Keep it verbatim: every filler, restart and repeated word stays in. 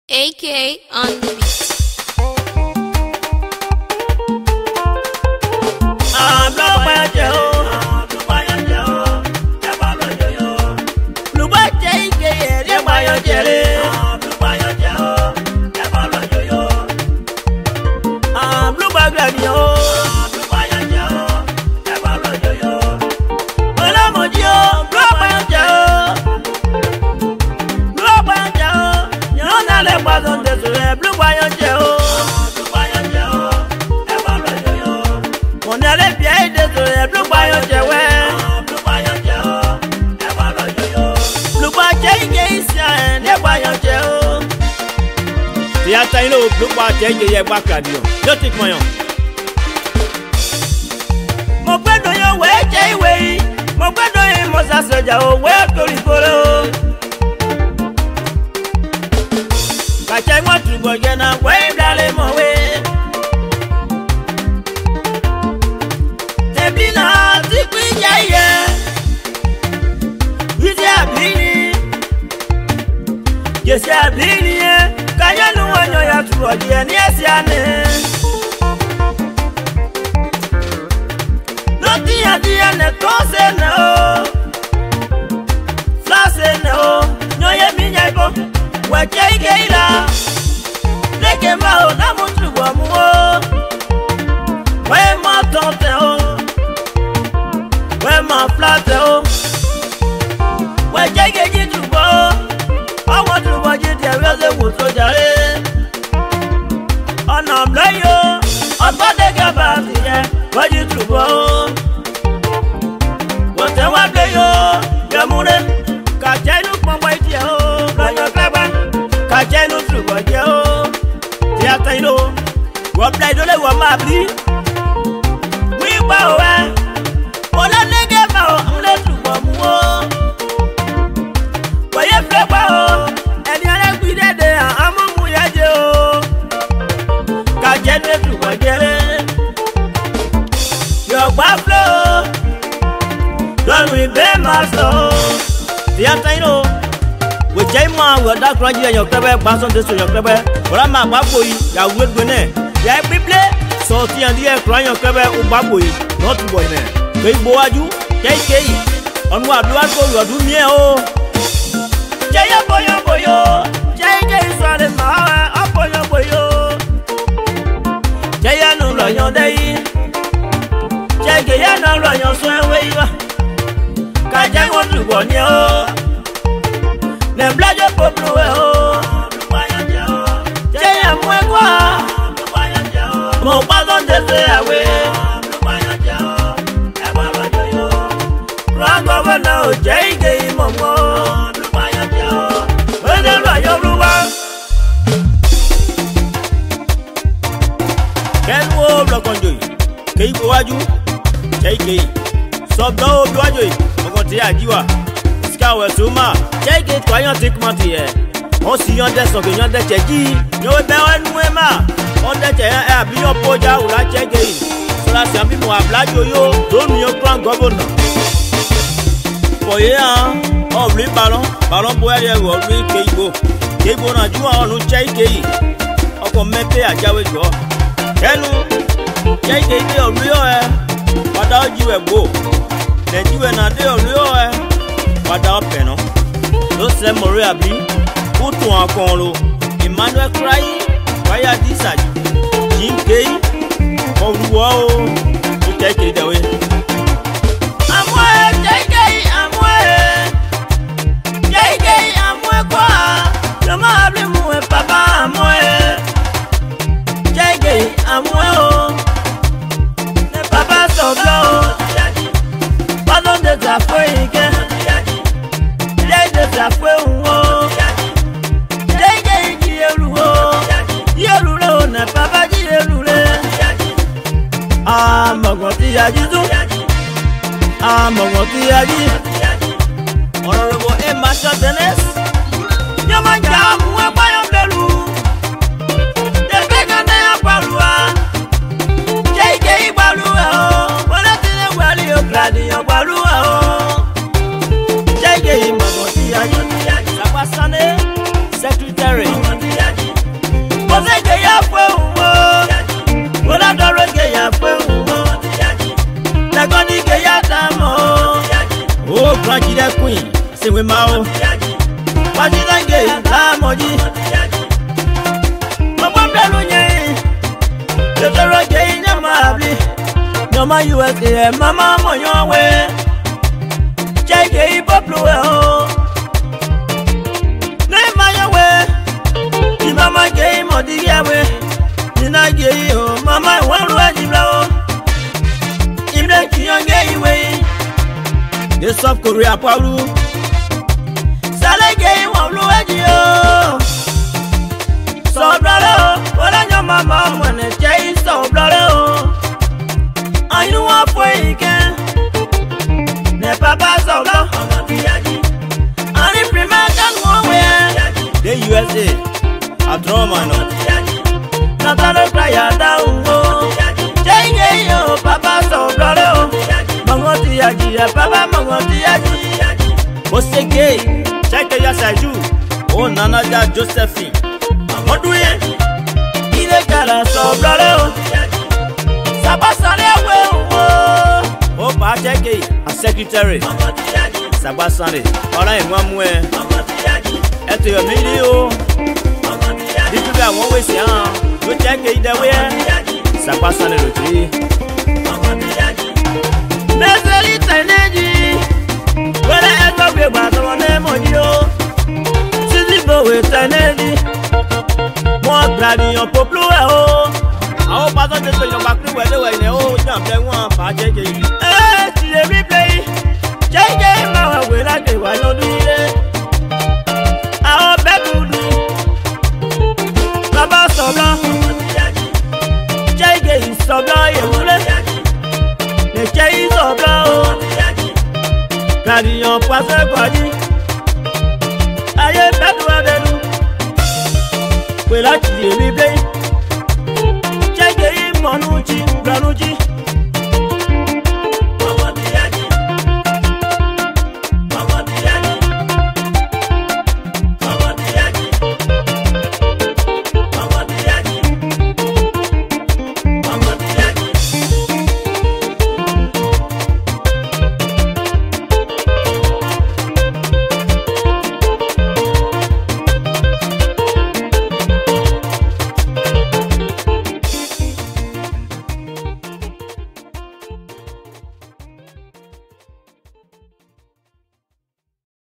A K on the beat. Ah, blow by Joe, blow by Joe, never blow yo. Blue by J K, never by Jelly. Blue by Joe, never blow yo. Ah, blue by Granio, blue by Joe, never blow yo. Well, I'm on you, blow by Joe, blow by Joe. You're not a bottom, there's a blue by Joe. On a les pieds de blue by your jaw, blue by your jaw, never yo. Blue by J K, never your jaw. The Atino, blue by J K, back at you. Don't take my own. Mopedo, your way, J way. Mopedo, must have said, oh, where to be follow. But I want to go again and wave that my way. Yes, I believe it. Can you know when you're at work? Yes, I know. Nothing at the end of the no. Flash no. No, you mean I go. What J K la? Take him out. I'm on to one more. Where my tante oh. Where my flat oh. Where J K get to go. I want to watch it, there is a wood so jolly. On a blayo, on what they get back here, what you to go. What I play yo, Yamuren, Kajanu from White Yo, Ryan Craban, Kajanu to what yo. Tiatino, what play do they want my plea? We bow away. What I nigga bow, I'm left to one more. Why you flip out? And you're not with it there. I'm a muyajo. Can't get it to my jelly. Your buffalo. Don't remember my soul. The Antino. With Jayma, with that crunchy and your clever person to your clever. But I'm a baboy. You will win it. Yeah, people. So, the idea crying your clever baboy. Not boy. Kay Boaju, K K. On what do I go? You are doing me. Oh. Jaya boyo boyo, Jaya Jaya swale mawa, aboyo boyo. Jaya no lo yon day, Jaya no lo yon swewe wa. Kaja ngondu bonyo, ne blajo poplo ho. Jaya mwe kwa, mo pardon de se awe. Rango bono Jaya Jaya momo. Kei boaju, J K. Sobdo boaju, ogote ajiwa. Skawe suma, J K kwa yon tikmati e. On si yon de so ke yon de cheji. Yo be wenu e ma. On de che e abi yon poja ula J K. So la si abi mo ablajo yo, do mi yon grand governor. Boye an, on vli ballon, ballon boye de wo vli Kei bo. Kei bo na juwa onu J K. Oko mepe ajawe jo. Hello. J K de olio e, wada ojiwe bo. Nejiwe na de olio e, wada openo. Lo se mori abi, utu ankon lo. Emmanuel Cry, Waya Disaji. Jim K, Oluwa o, J K de we. Amwe J K, amwe. J K amwe kwa. Lama abli muwe papa amwe. J K amwe o. Pardon de ta foi que Jai de ta foi un Jai Jai qui est lourd Yellow ne papa qui est lourd Ah mon goti a dit Ah mon goti a dit Honorable Emma Dennis Yamanja mwe bayam de lou De pekane a palua Jai Jai balua Gladi yo balua o J K Magoti ayo Sapasane Secretary Frankie the Queen, say we mao. What is that gay? La moji. Mama Belunye. The Zara gay in your mabli. No my U S A, Mama on your way. J K Poplo. Name my way. Mama gay modi away. Nina gay, oh, Mama one way blow. In the young gay way. The South Korea Paulu. Sale gay one blue edge. So brother, what on your mama when it chase so brother? I know what way can. Ne papa so low. And if we make that one way, the U S A, a drama no. Not a cry down. Jay, yo, papa so brother. Mangoti yaji, papa mangoti yaji. What's the gay? Check it as I do. Oh, Nana Josephine. What do you? He the cara so brother. Sabasane well. Oh, pa check it. A secretary. Sabasane. All I one way. At your video. This is one way. You check it the way. Sabasane Roti. Meseli teneji, wele eto gbe gbato wone mojo. Sisi bowe teneji, mo gradi yon poplo e o. Àwọn paso je so yon bakri wele wele o, jam le won pa jeje. Eh, ti le replay. Jeje ma wa we la ke wa lo dure. Àwọn bebudu. Baba sobla. Jeje sobla ye mule. Le chéri sobla o. Kadiyan pase kwadi. Aye bedu adenu. Pela ti mi play. Cheke yi monuchi, granuchi.